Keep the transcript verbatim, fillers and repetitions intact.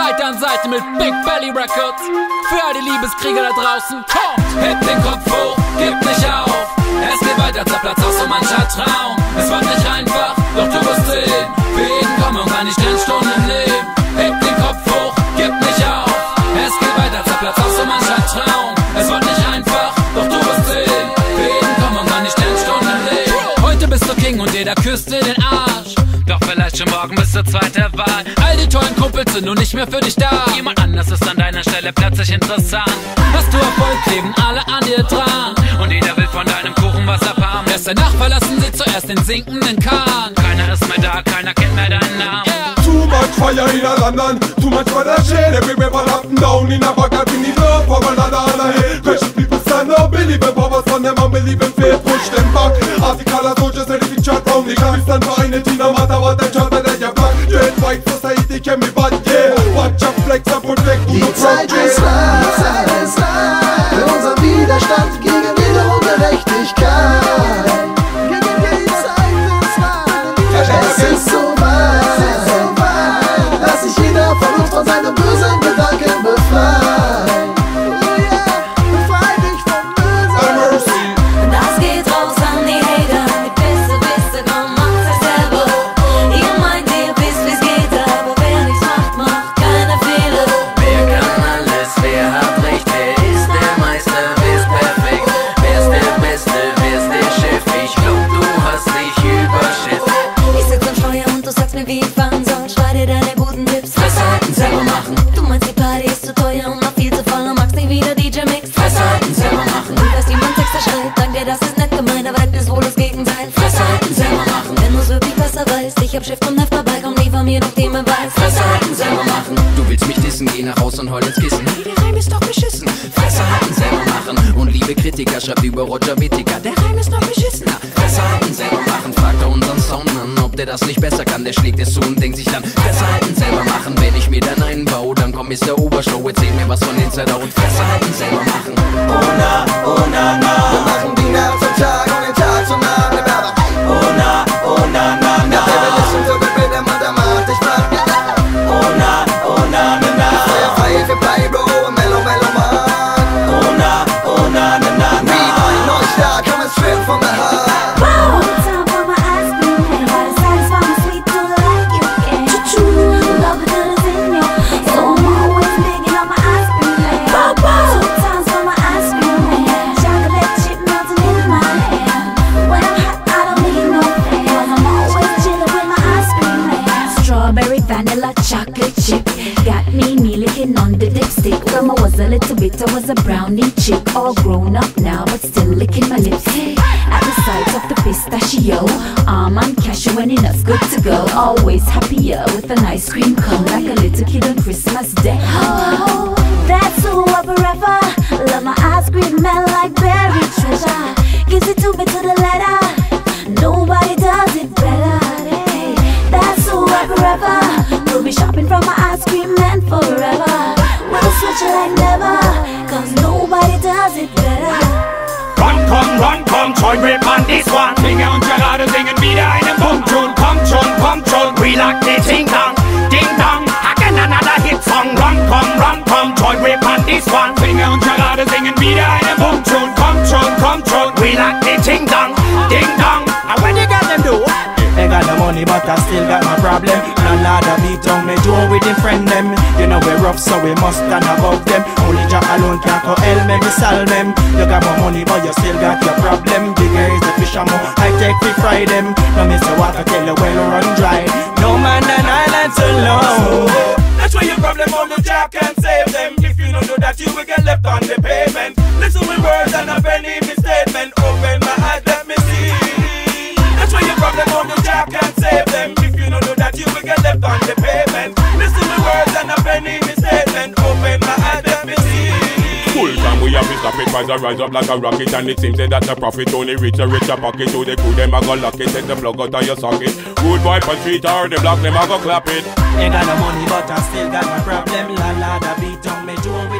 Seite an Seite mit Big Belly Records. Für all die Liebeskrieger da draußen, kommt! Heb den Kopf hoch, gib nicht auf. Es geht weiter, zerplatzt aus so mancher Traum. Es wird nicht einfach, doch du wirst sehen. Für jeden kommen irgendwann die Sternstunden im Leben. Heb den Kopf hoch, gib nicht auf. Es geht weiter, zerplatzt aus so mancher Traum. Es wird nicht einfach, doch du wirst sehen. Für jeden kommen irgendwann die Sternstunden im Leben. Heute bist du King und jeder küsst dir den Arsch. Doch vielleicht schon morgen bist du zweite Wahl. All die tollen Kumpels sind nun nicht mehr für dich da. Jemand anders ist an deiner Stelle plötzlich interessant. Hast du Erfolg, kleben alle an dir dran. Und jeder will von deinem Kuchen was abhaben. Erst danach verlassen sie zuerst den sinkenden Kahn. Keiner ist mehr da, keiner kennt mehr deinen Namen. Yeah. Too much fire in a London, too much for the shade. Everywhere but up and down in a bucket. We need love for another on a head. Precious people stand up, believe in powers on them and believe in faith. Push them back. Article of soldiers ready to chat round the clock. Stand for anything, no matter what them chat, but then you're black. Dread white society can be bad, yeah. Watch your flex and protect who you Zeit ist reif, Zeit ist reif für unseren Widerstand gegen jede Ungerechtigkeit. Die Zeit ist reif, es ist so weit, dass sich jeder von uns von seinen bösen Gedanken befreit. Oh yeah, befreit dich vom Bösen. Das geht raus an die Hater, die Beste, Beste, komm, macht es selber. Ihr meint, ihr wisst, wie's geht, aber wer nichts macht, macht keine Fehler. Wer kann alles, wer hat recht, wer ist der Meister, wer ist perfekt, wer ist der Beste, wer ist der Chef, ich glaub, du hast dich überschätzt. Ich sitz am Steuer und du sagst mir, wie ich fahren soll, schreib dir deine guten Tipps, Fresshalten, selber machen. du meinst, die Party ist zu teuer und noch viel zu voll und magst nie wieder D J Mix. Fresshalten, selber machen. Du weißt, wie man Texte schreibt, dank dir, das ist nett gemeint, aber das ist wohl das Gegenteil. Fresshalten, selber machen. Wenn du's wirklich besser weißt, ich hab Schrift und Heft dabei, komm, liefer mir doch den Beweis. Fresshalten, selber machen. Du willst mich dissen, geh nach Haus und heul ins Kissen. Hey, der Reim ist doch beschissen. Fresshalten, selber machen. Und liebe Kritiker, schreibt über Roger Whittaker, der Reim ist noch beschissener. Fresshalten, selber machen. Fragt er unseren Sound an, ob der das nicht besser kann. Der schlägt es zu und denkt sich dann, Fresshalten, selber machen. Wenn ich mir dann einen baue, dann komm, ist der Obershow. Erzähl mir was von Inside Out. Fresshalten, selber machen. Oh na, oh na, na. Wir machen die Nacht zum Tag und den Tag zum Abend. Oh na, oh na, na, na. Baby, listen to the rhythm und der macht dich platt. Oh na, oh na, na, na. Feuer frei für Pyro und Mellow, Mellow Man. Oh na, oh na, na, na, na. Rewind, Neustart, coming straight from the heart. Time for my ice cream, and by the satisfy my sweet tooth like you can. Love it till it's in you, so I'm always digging on my ice cream man. Two times for my ice cream man. Chocolate chip melting in my hand. When I'm hot, I don't need no fan. I'm always chilling with my ice cream man. Strawberry, vanilla, chocolate chip got me me licking on the dipstick. From I was a little bit, I was a brownie chick, all grown up now, but still licking my lips. Hey, at the sight of the pistachio, almond cashew and it's good to go. Always happier with an ice cream cone, like a little kid on Christmas Day. Oh, that's who I forever. Love my ice cream, man, like berry treasure. Gives it to me to the letter. Nobody does it better. Hey, that's who I forever. We'll be shopping from my ice cream man forever. We'll switch it like never, cause nobody does it better. Run, komm, run, komm, join rip on this one. Finger und gerade singen wieder einen Punkt schon. Kommt schon, kommt schon, relax the ting dong, ding dong. Again another hit song. Run, komm, run, komm, join rip on this one. Finger und gerade singen wieder einen Punkt schon. Kommt schon, kommt schon, relax the ting dong, ding dong. And when you got them do? Ain't got the money but I still got my problem. Landlord a beat down me door with him friend them. You know we're rough so we must stand above them. Only Jah alone can go help me me solve them. You got more money but you still got your problem. Bigger is the fish and more I take to fry them. No miss the water till the well run dry. No man an island alone. That's why your problem on the Jah can't save them. If you don't know that you will get left on the pavement. Listen with words and a penny misstatement. Open my eyes, let me see. That's why your problem on the Jah can't save them. If you don't know that you will get left on the pavement. Listen to words and a penny misstatement. Open my eyes, let me see. Full time we have to stop it, rise rise up like a rocket. And it seems that the profit only reach a richer pocket. So they cool them a go lock it, take the plug out of your socket. Good boy for street or the block them a go clap it. Ain't got no money but I still got my problem. Landlord a beat down me door